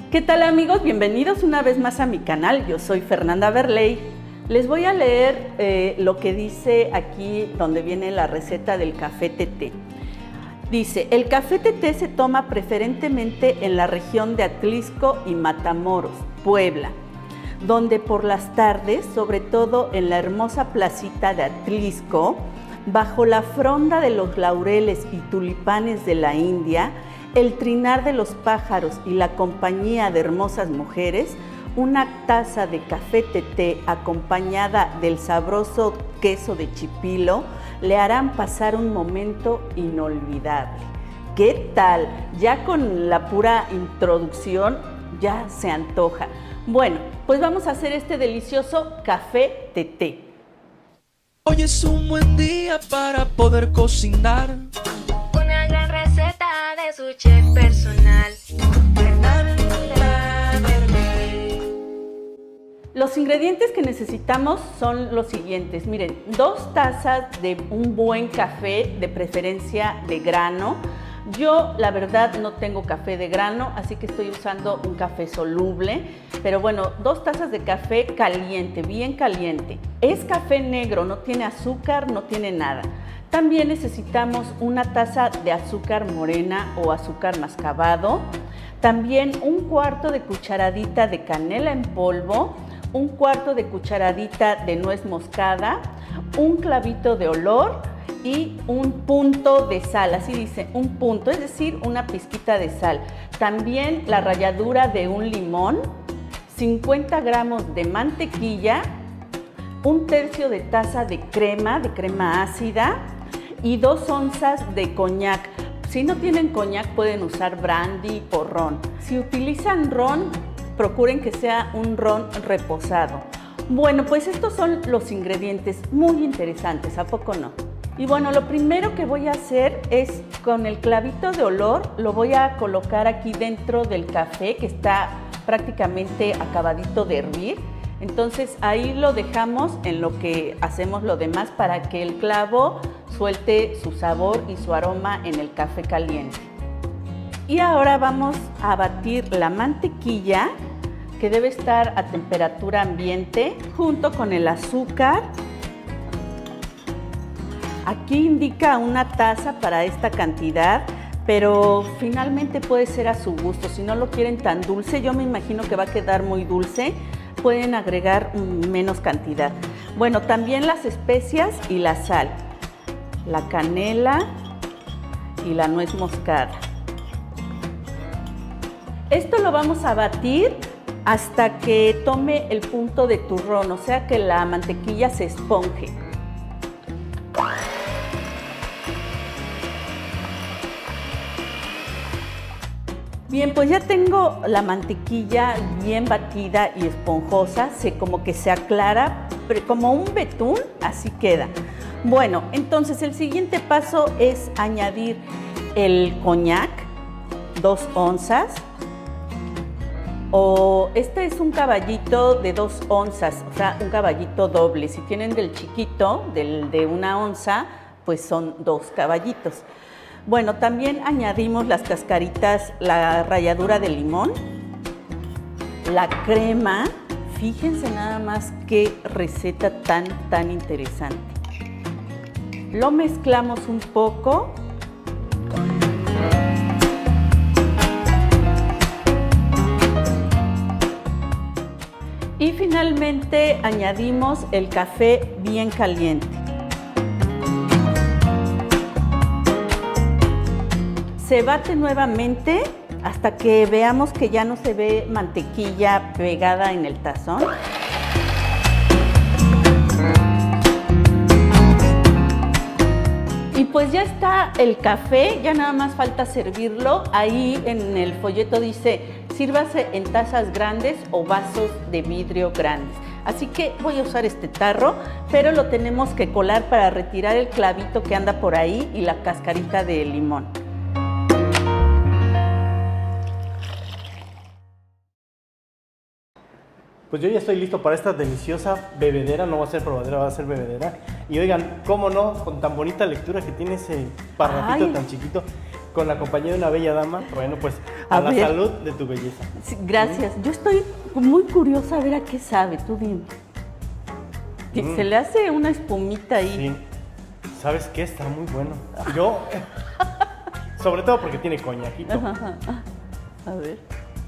¿Qué tal amigos? Bienvenidos una vez más a mi canal. Yo soy Fernanda Berley. Les voy a leer lo que dice aquí donde viene la receta del café teté. Dice, el café teté se toma preferentemente en la región de Atlixco y Matamoros, Puebla, donde por las tardes, sobre todo en la hermosa placita de Atlixco, bajo la fronda de los laureles y tulipanes de la India, el trinar de los pájaros y la compañía de hermosas mujeres, una taza de café teté acompañada del sabroso queso de chipilo le harán pasar un momento inolvidable. ¿Qué tal? Ya con la pura introducción ya se antoja. Bueno, pues vamos a hacer este delicioso café teté. Hoy es un buen día para poder cocinar. Una gran receta de su chef personal, Fernanda Berley. Los ingredientes que necesitamos son los siguientes. Miren, 2 tazas de un buen café, de preferencia de grano. Yo, la verdad, no tengo café de grano, así que estoy usando un café soluble. Pero bueno, 2 tazas de café caliente, bien caliente. Es café negro, no tiene azúcar, no tiene nada. También necesitamos una taza de azúcar morena o azúcar mascabado. También 1/4 de cucharadita de canela en polvo, 1/4 de cucharadita de nuez moscada, un clavito de olor y un punto de sal, así dice, un punto, es decir, una pizquita de sal. También la ralladura de un limón, 50 gramos de mantequilla, 1/3 de taza de crema ácida y 2 onzas de coñac. Si no tienen coñac pueden usar brandy o ron. Si utilizan ron, procuren que sea un ron reposado. Bueno, pues estos son los ingredientes muy interesantes, ¿a poco no? Y bueno, lo primero que voy a hacer es con el clavito de olor, lo voy a colocar aquí dentro del café que está prácticamente acabadito de hervir. Entonces ahí lo dejamos en lo que hacemos lo demás para que el clavo suelte su sabor y su aroma en el café caliente. Y ahora vamos a batir la mantequilla, que debe estar a temperatura ambiente, junto con el azúcar. Aquí indica una taza para esta cantidad, pero finalmente puede ser a su gusto. Si no lo quieren tan dulce, yo me imagino que va a quedar muy dulce, pueden agregar menos cantidad. Bueno, también las especias y la sal, la canela y la nuez moscada. Esto lo vamos a batir hasta que tome el punto de turrón, o sea que la mantequilla se esponje. Bien, pues ya tengo la mantequilla bien batida y esponjosa, como que se aclara, como un betún, así queda. Bueno, entonces el siguiente paso es añadir el coñac, 2 onzas, o este es un caballito de 2 onzas, o sea, un caballito doble. Si tienen del chiquito, del de 1 onza, pues son 2 caballitos. Bueno, también añadimos las cascaritas, la ralladura de limón, la crema. Fíjense nada más qué receta tan interesante. Lo mezclamos un poco. Y finalmente añadimos el café bien caliente. Se bate nuevamente hasta que veamos que ya no se ve mantequilla pegada en el tazón. Y pues ya está el café, ya nada más falta servirlo. Ahí en el folleto dice, sírvase en tazas grandes o vasos de vidrio grandes. Así que voy a usar este tarro, pero lo tenemos que colar para retirar el clavito que anda por ahí y la cascarita de limón. Pues yo ya estoy listo para esta deliciosa bebedera, no va a ser probadera, va a ser bebedera. Y oigan, cómo no, con tan bonita lectura que tiene ese parrafito tan chiquito, con la compañía de una bella dama. Bueno, pues a la ver. salud de tu belleza. Sí, gracias. Yo estoy muy curiosa a ver a qué sabe, tú dime. Se le hace una espumita ahí. Sí. ¿Sabes qué? Está muy bueno. Yo, sobre todo porque tiene coñaquito. Ajá. A ver.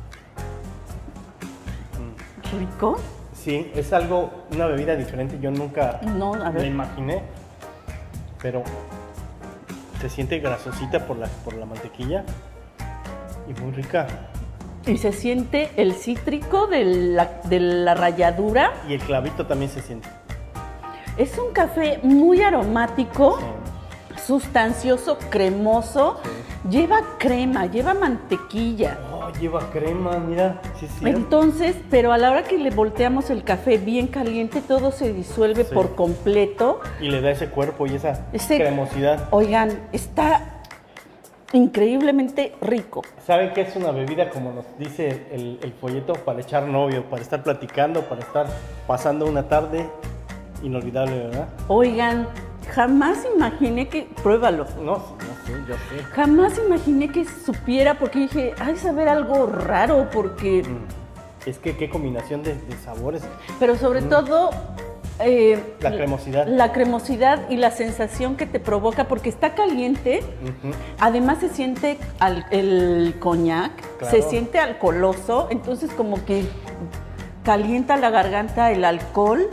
¿Rico? Sí, es algo, una bebida diferente. Yo nunca No, a ver. me imaginé. Pero se siente grasosita por la mantequilla y muy rica. Y se siente el cítrico de la ralladura. Y el clavito también se siente. Es un café muy aromático, Sí. sustancioso, cremoso. Sí. Lleva crema, lleva mantequilla. Oh, lleva crema, mira. Sí, sí. Entonces, pero a la hora que le volteamos el café bien caliente, todo se disuelve Sí. por completo. Y le da ese cuerpo y esa Ese- cremosidad. Oigan, está increíblemente rico. ¿Saben qué es una bebida, como nos dice el folleto, para echar novio, para estar platicando, para estar pasando una tarde inolvidable, ¿verdad? Oigan, jamás imaginé que... Pruébalo. No sé, yo sé. Jamás imaginé que supiera, porque dije, ay, saber algo raro, porque... Es que qué combinación de sabores. Pero sobre todo... La cremosidad. La cremosidad y la sensación que te provoca, porque está caliente. Ujú. Además se siente el coñac, Claro. se siente alcoholoso, entonces como que calienta la garganta el alcohol.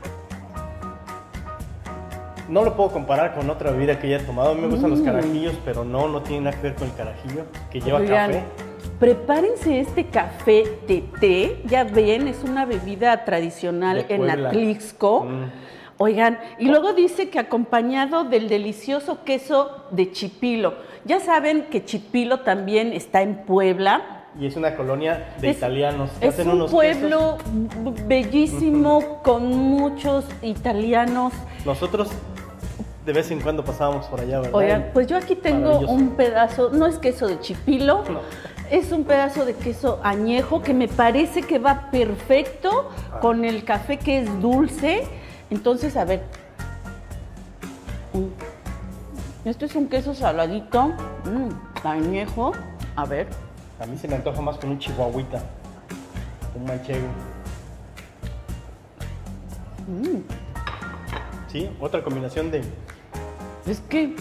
No lo puedo comparar con otra bebida que haya tomado. A mí me gustan los Mm. carajillos, pero no tiene nada que ver con el carajillo, que lleva Oigan, café. prepárense este café té, ya ven, es una bebida tradicional De en Puebla. Atlixco. Oigan, y luego dice que acompañado del delicioso queso de Chipilo. Ya saben que Chipilo también está en Puebla. Y es una colonia de Es- italianos. que Es hacen un unos pueblo bellísimo, con muchos italianos. quesos. Nosotros de vez en cuando pasábamos por allá, ¿verdad? Oigan, pues yo aquí tengo Maravilloso. un pedazo, no es queso de chipilo, No. es un pedazo de queso añejo que me parece que va perfecto con el café que es dulce. Entonces, a ver. Este es un queso saladito, añejo. A ver. A mí se me antoja más con un chihuahuita, un manchego. Sí, otra combinación de... Es que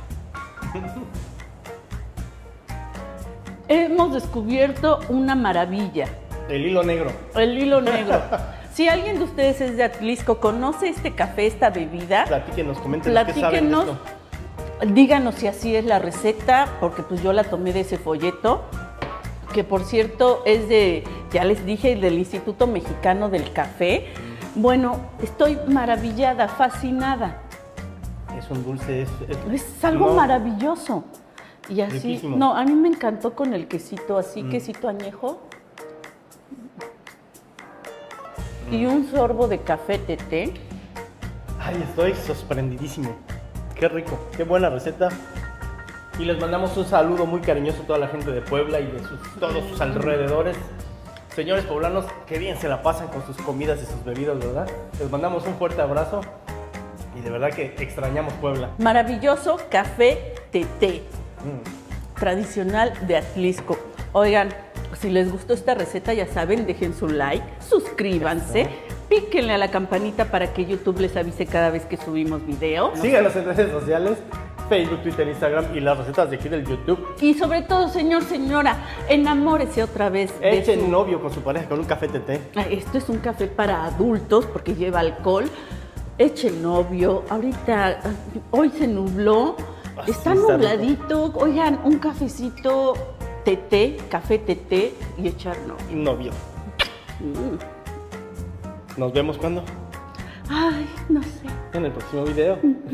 hemos descubierto una maravilla. El hilo negro. El hilo negro. Si alguien de ustedes es de Atlixco, conoce este café, esta bebida, Platíquenos, coméntenos qué saben de platíquenos, esto. díganos si así es la receta, porque pues yo la tomé de ese folleto, que por cierto es de, ya les dije, del Instituto Mexicano del Café. Bueno, estoy maravillada, fascinada. Es un dulce, Es algo no, maravilloso. Y así, Riquísimo. no, a mí me encantó con el quesito, así, quesito añejo. Y un sorbo de café té. Ay, estoy sorprendidísimo. Qué rico, qué buena receta. Y les mandamos un saludo muy cariñoso a toda la gente de Puebla y de todos sus alrededores. Señores poblanos, qué bien se la pasan con sus comidas y sus bebidas, ¿verdad? Les mandamos un fuerte abrazo y de verdad que extrañamos Puebla. Maravilloso café té, tradicional de Atlixco. Oigan, si les gustó esta receta, ya saben, dejen su like, suscríbanse, píquenle a la campanita para que YouTube les avise cada vez que subimos video. Síganos en redes sociales, Facebook, Twitter, Instagram y las recetas de aquí del YouTube. Y sobre todo, señor, señora, enamórese otra vez de Echen su... novio con su pareja con un café té. Esto es un café para adultos porque lleva alcohol. Eche novio. Ahorita, hoy se nubló. Ah, Está sí, está nubladito. Oigan, un cafecito té, café té y echar novio. Novio. Nos vemos cuando Ay, no sé. en el próximo video.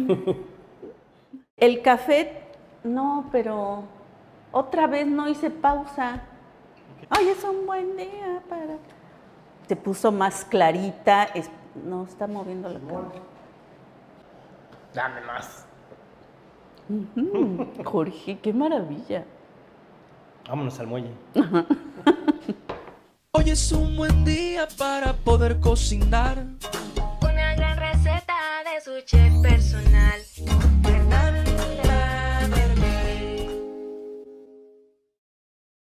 El café, no, pero otra vez no hice pausa. Ay, es un buen día para... Se puso más clarita. No, está moviendo la cámara. Dame más. Jorge, qué maravilla. Vámonos al muelle. Hoy es un buen día para poder cocinar.